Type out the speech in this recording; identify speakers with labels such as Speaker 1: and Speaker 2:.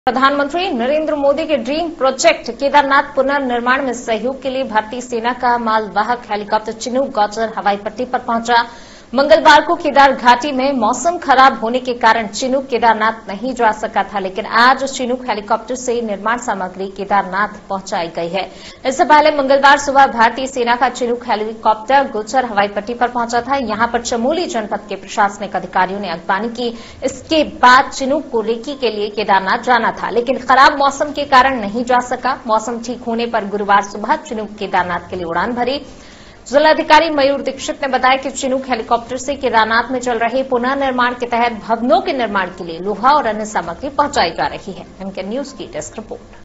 Speaker 1: प्रधानमंत्री नरेंद्र मोदी के dream project Kedarnath पुनर्निर्माण में सहयोग के लिए भारतीय सेना का मालवाहक हेलीकॉप्टर चिनूक गौचर हवाई पट्टी पर पहुंचा। मंगलवार को केदार घाटी में मौसम खराब होने के कारण चिनूक केदारनाथ नहीं जा सका था, लेकिन आज चिनूक हेलीकॉप्टर से निर्माण सामग्री केदारनाथ पहुंचाई गई है। इससे पहले मंगलवार सुबह भारतीय सेना का चिनूक हेलीकॉप्टर गोचर हवाई पट्टी पर पहुंचा था। यहां पर चमोली जनपद के प्रशासनिक अधिकारियों ने अगवानी की। इसके बाद चिनूक को रेकी के लिए केदारनाथ जाना था, लेकिन खराब मौसम के कारण नहीं जा सका। मौसम ठीक होने पर गुरुवार सुबह चिनूक केदारनाथ के लिए उड़ान भरी। जिलाधिकारी मयूर दीक्षित ने बताया कि चिनूक हेलीकॉप्टर से केदारनाथ में चल रहे पुनर्निर्माण के तहत भवनों के निर्माण के लिए लोहा और अन्य सामग्री पहुंचाई जा रही है। एमके न्यूज की डेस्क रिपोर्ट।